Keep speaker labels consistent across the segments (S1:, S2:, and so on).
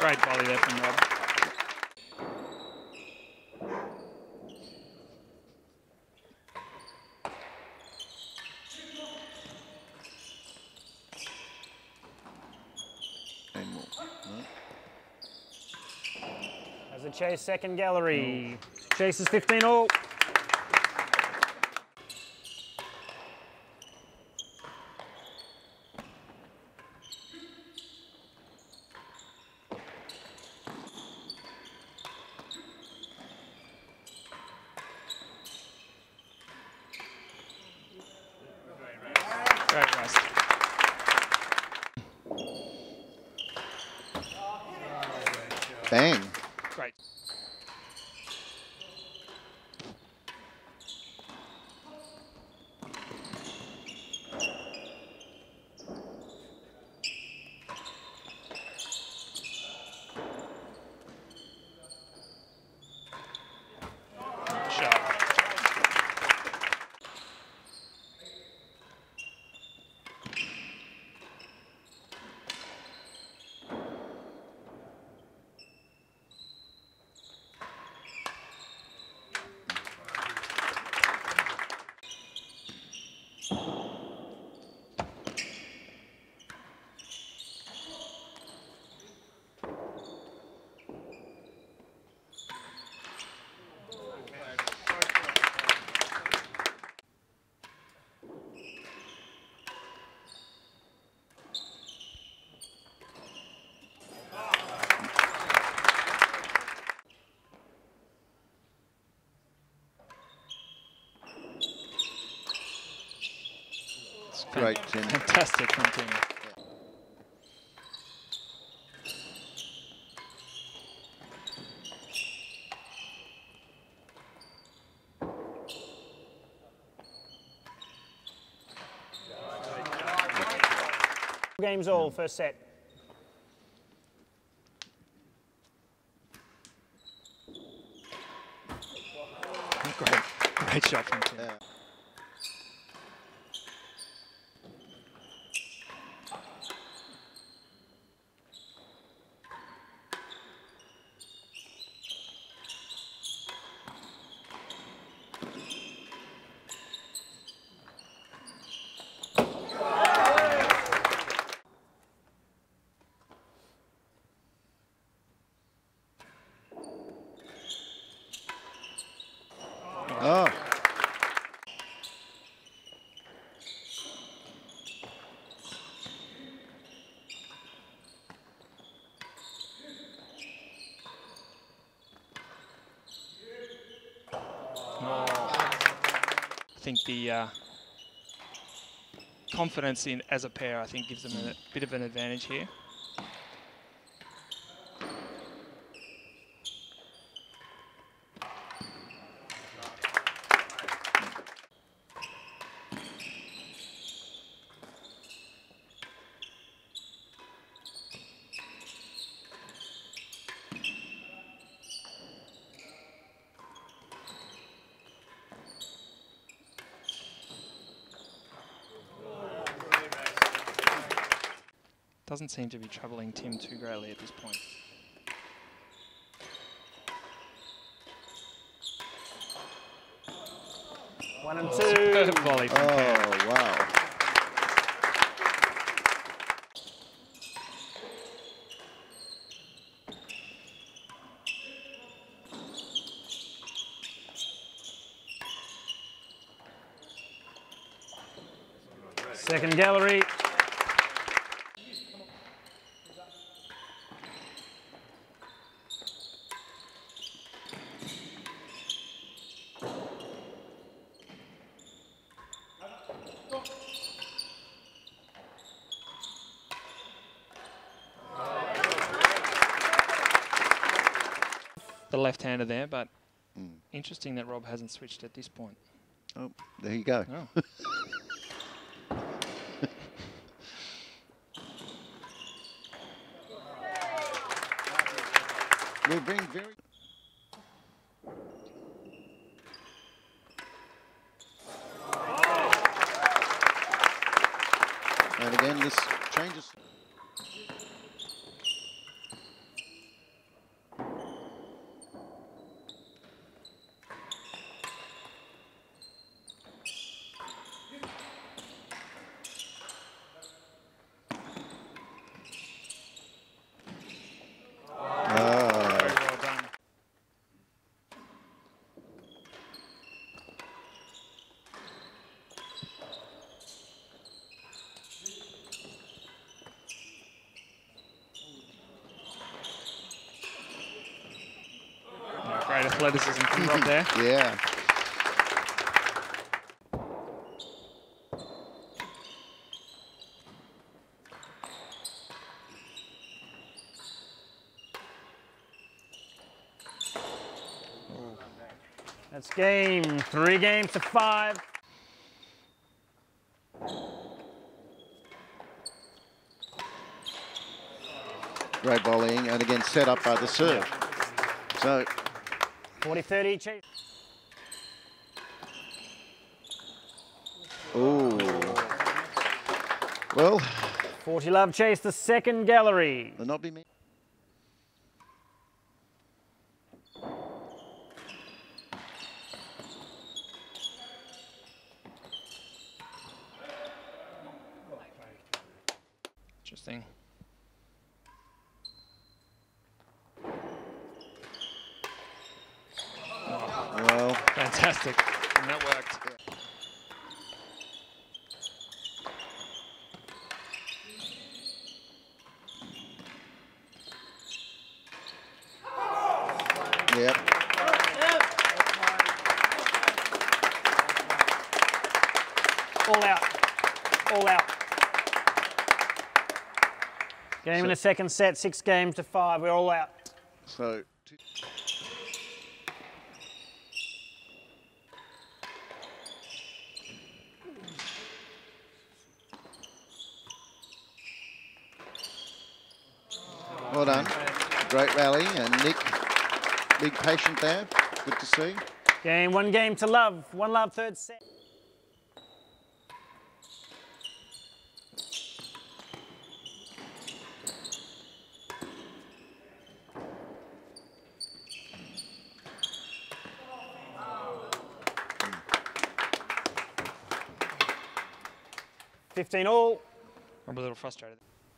S1: Great volley there from Rob.
S2: As a chase, second gallery. Chase is 15 all.
S1: Great rest.
S3: Bang.
S1: Great. Shot.
S3: Great, Tim.
S1: Fantastic from Tim.
S2: Games all, first set.
S1: Great shot from Tim.
S3: Yeah. Oh.
S1: I think the confidence in as a pair, I think, gives them a bit of an advantage here. Doesn't seem to be troubling Tim too greatly at this point.
S2: One and two.
S1: Superb volley from Cam.
S3: Oh, wow.
S2: Second gallery.
S1: The left-hander there, but interesting that Rob hasn't switched at this point.
S3: Oh, there you go.
S1: Oh.
S3: We're being very... And again, this changes...
S1: athleticism from Rob there.
S3: Yeah.
S2: That's game. 3 games to 5.
S3: Great volleying, and again set up by the serve. So
S2: 40-30 Chase.
S3: ooh. Well,
S2: 40-love Chase, the second gallery.
S3: will not be me.
S1: Interesting.
S3: Well,
S1: Fantastic. And that worked.
S3: yep.
S2: All out. All out. Game in the second set, 6 games to 5. We're all out.
S3: So well done. Great rally, and Nick, big patient there. Good to see.
S2: Game, 1 game to love. 1 love, third set. $15 all.
S1: I'm a little frustrated.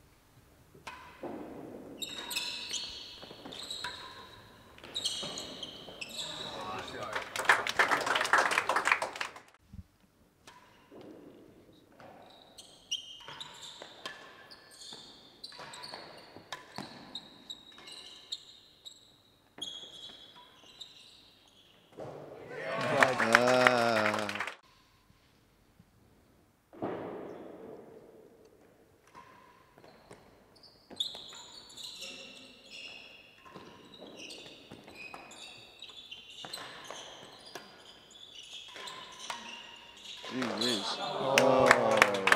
S3: Gee whiz. Oh.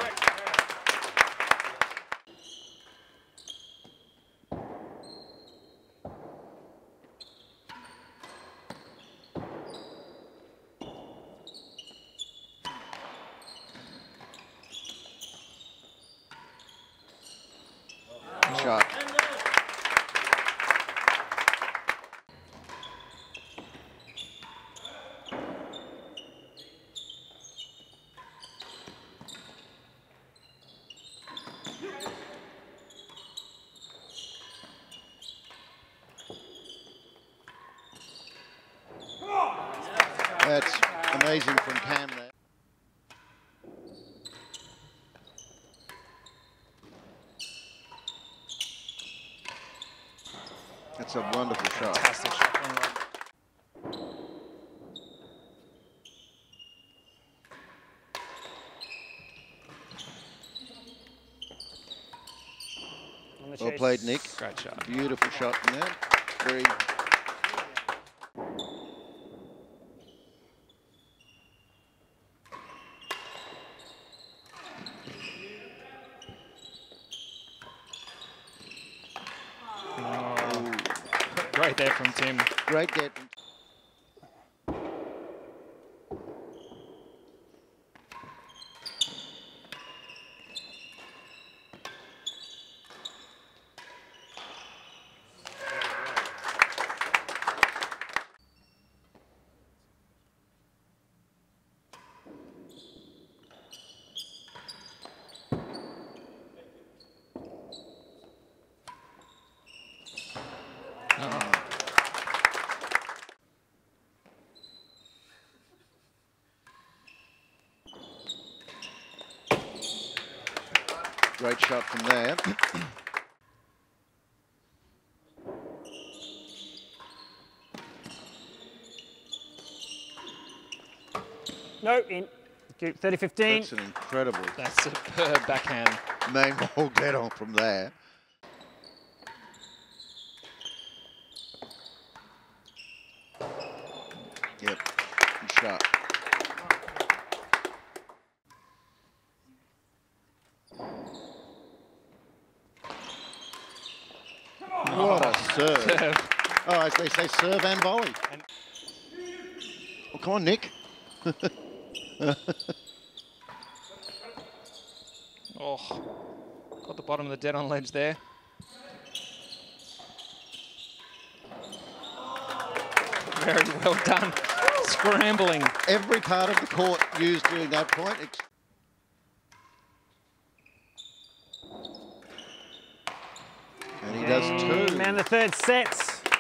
S3: Shot. That's amazing from Cam there. That's a wonderful shot.
S1: Fantastic shot from Rob.
S2: On the
S3: Well
S2: chase.
S3: played, Nick.
S1: Great shot.
S3: Beautiful shot from there. Very.
S1: Great there from Tim.
S3: Great get. Great shot from there.
S2: No, in. 30-15.
S3: That's an incredible
S1: That's a superb backhand.
S3: main ball dead on from there. Yep, and sharp. What a serve. Oh, as they say, serve and volley. Oh, come on, Nick.
S1: Oh, got the bottom of the dead on ledge there. Very well done. Scrambling.
S3: Every part of the court used during that point. And he does two.
S2: And the third set.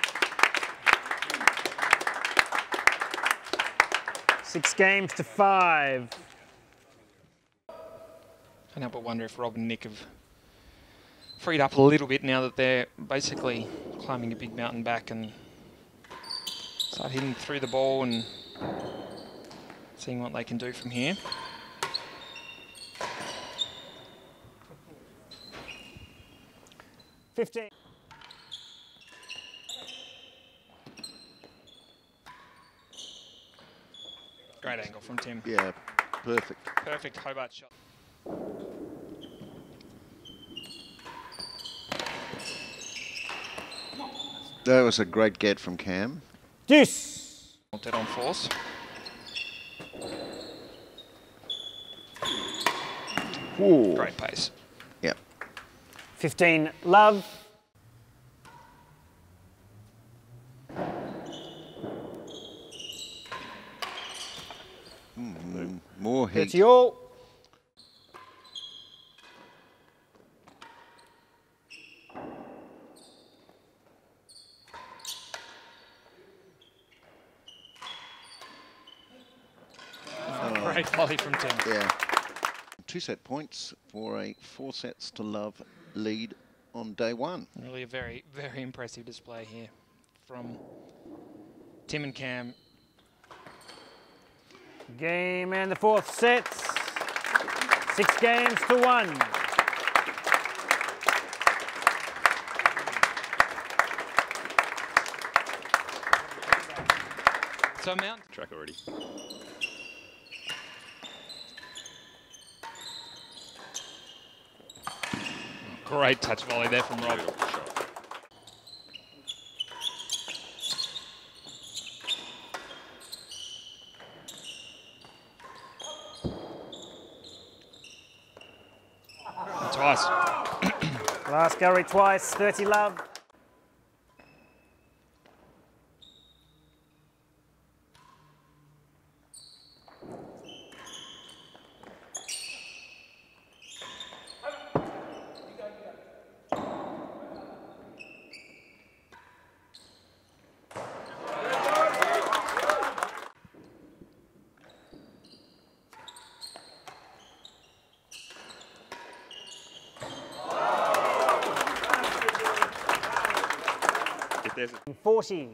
S2: 6 games to 5.
S1: I can't help but wonder if Rob and Nick have freed up a little bit now that they're basically climbing a big mountain back and start hitting through the ball and seeing what they can do from here.
S2: $15.
S1: Great angle from Tim.
S3: Yeah, perfect.
S1: Perfect Hobart shot.
S3: That was a great get from Cam.
S2: Deuce.
S1: Dead on force.
S3: Ooh.
S1: Great pace.
S3: Yep.
S2: 15 love.
S3: More heat.
S2: 30 all.
S1: Great volley from Tim.
S3: Yeah. 2 set points for a 4 sets to love lead on day 1.
S1: Really a very, very impressive display here from Tim and Cam.
S2: Game and the 4th set. 6 games to 1.
S1: So Mount
S4: Track already.
S1: Great touch volley there from Rob. Twice.
S2: Last gallery twice, 30 love.
S4: There's
S2: 40.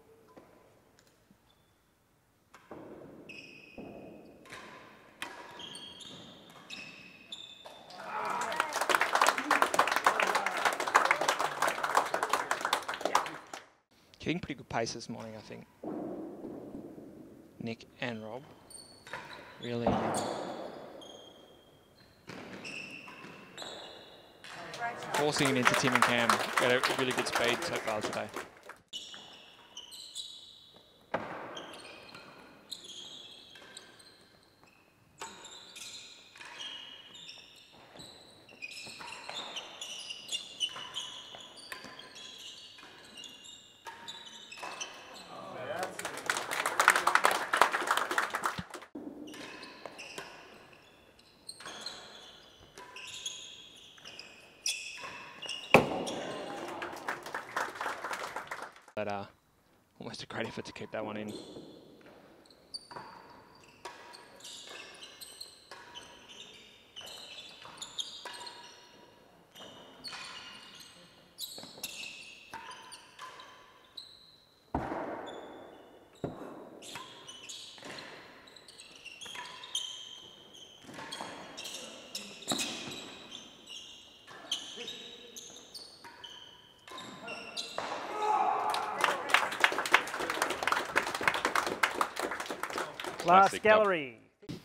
S1: Hitting pretty good pace this morning, I think. Nick and Rob. Really forcing it into Tim and Cam. Got a really good speed so far today. But almost a great effort to keep that one in.
S2: Last
S4: Classic
S2: gallery.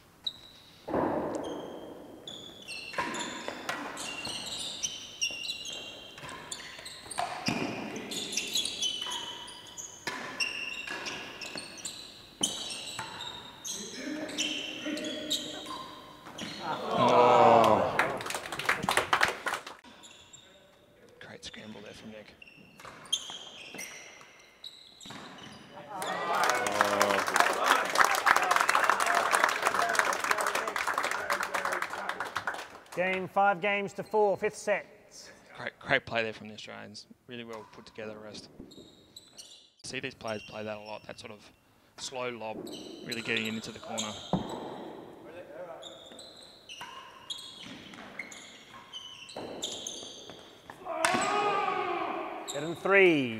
S1: Oh. Great scramble there from Nick.
S2: Game 5 games to 4, 5th set.
S1: Great play there from the Australians. Really well put together rest. See these players play that a lot, that sort of slow lob, really getting it into the corner.
S2: Set in 3.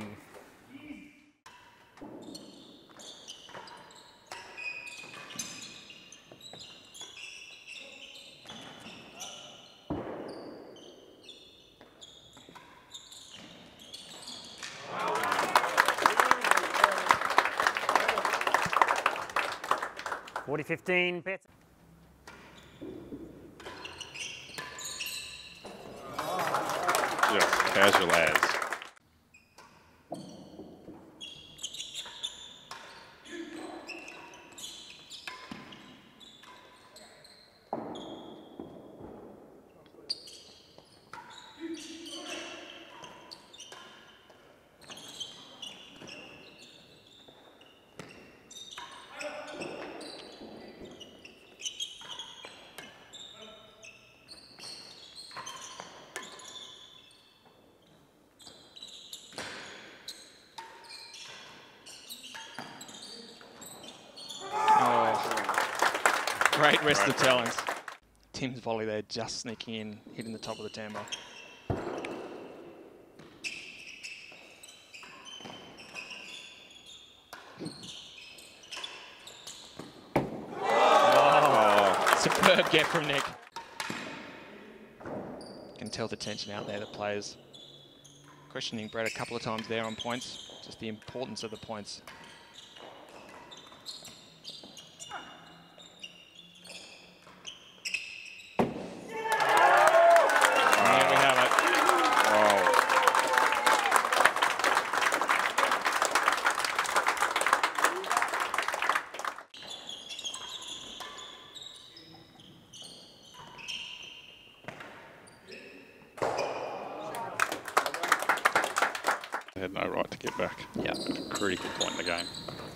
S2: Forty 15. Pets.
S4: Just casual as.
S1: Great rest of talents. Tim's volley there, just sneaking in, hitting the top of the tambo. Oh, superb get from Nick. Can tell the tension out there, the players questioning Brett a couple of times there on points, just the importance of the points.
S4: They had no right to get back.
S1: Yeah.
S4: At a critical point in the game.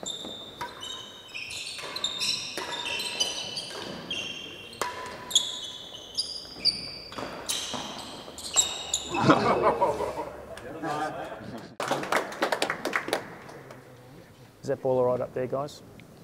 S2: Is that ball all right up there, guys?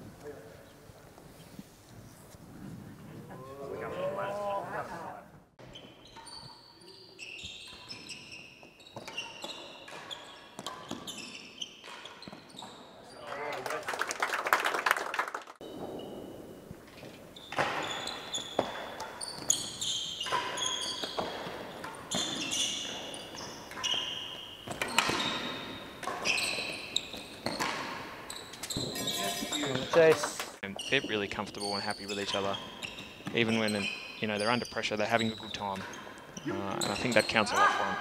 S2: Chase.
S1: And they're really comfortable and happy with each other, even when they're under pressure. They're having a good time, and I think that counts a lot for them.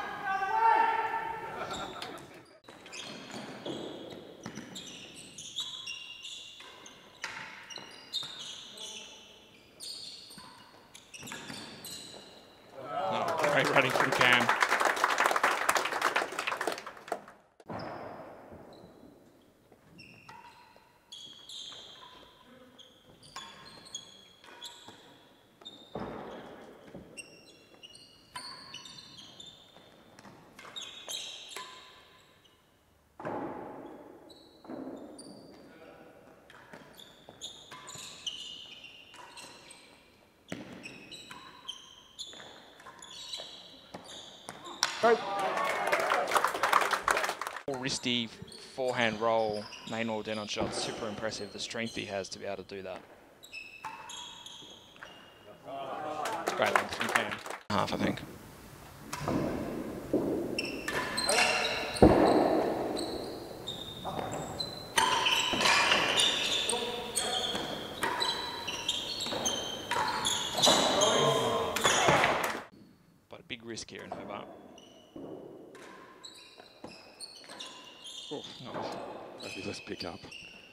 S1: Oh, great running from Cam. Wristy forehand roll, main or down on shot, super impressive. The strength he has to be able to do that. Great length from Cam. Half, I think. Hobart.
S4: Oh,
S1: Nice.
S4: maybe let's pick up.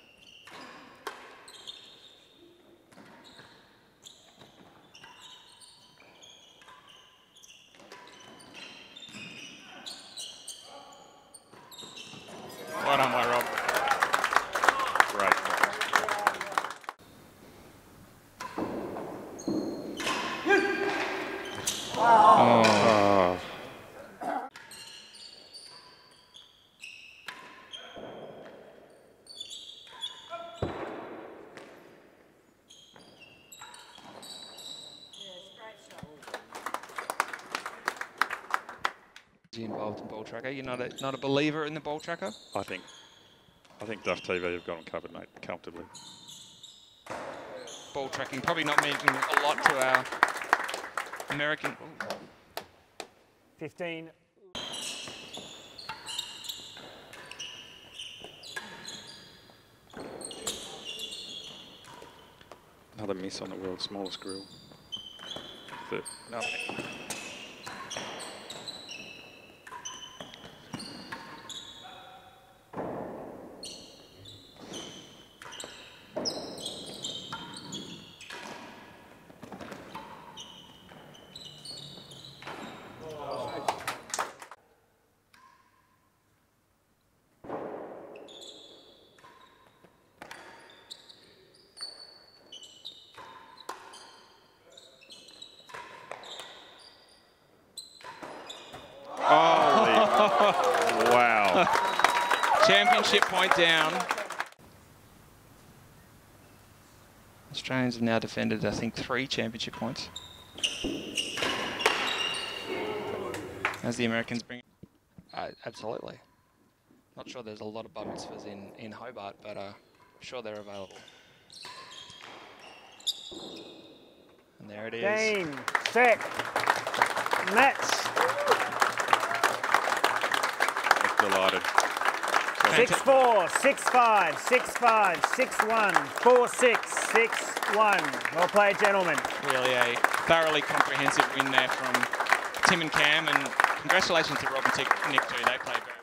S1: Well done by Rob.
S4: Great. Oh.
S1: Involved in ball tracker. You're not a believer in the ball tracker?
S4: I think Duff TV have gone covered, mate, comfortably.
S1: Ball tracking probably not meaning a lot to our American.
S2: 15.
S4: Another miss on the world's smallest grill.
S1: Nothing.
S4: Holy. Wow.
S1: Championship point down. Australians have now defended, I think, 3 championship points. As the Americans bring... absolutely. Not sure there's a lot of bar mitzvahs in Hobart, but I'm sure they're available. And there it is.
S2: Game, set, match.
S4: Delighted.
S2: 6-4, 6-5, 6-5, 6-1, 4-6, 6-1. Well played, gentlemen.
S1: Really a thoroughly comprehensive win there from Tim and Cam, and congratulations to Rob and Nick too. They played very